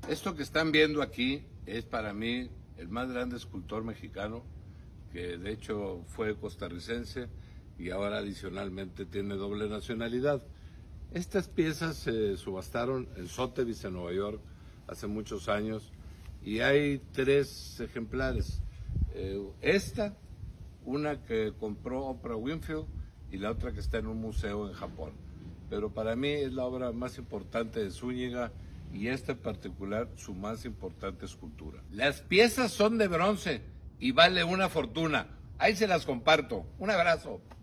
Esto que están viendo aquí es para mí el más grande escultor mexicano, que de hecho fue costarricense y ahora adicionalmente tiene doble nacionalidad. Estas piezas se subastaron en Sotheby's en Nueva York hace muchos años y hay 3 ejemplares. Esta, una que compró Oprah Winfield y la otra que está en un museo en Japón. Pero para mí es la obra más importante de Zúñiga y esta en particular su más importante escultura. Las piezas son de bronce y vale una fortuna. Ahí se las comparto. Un abrazo.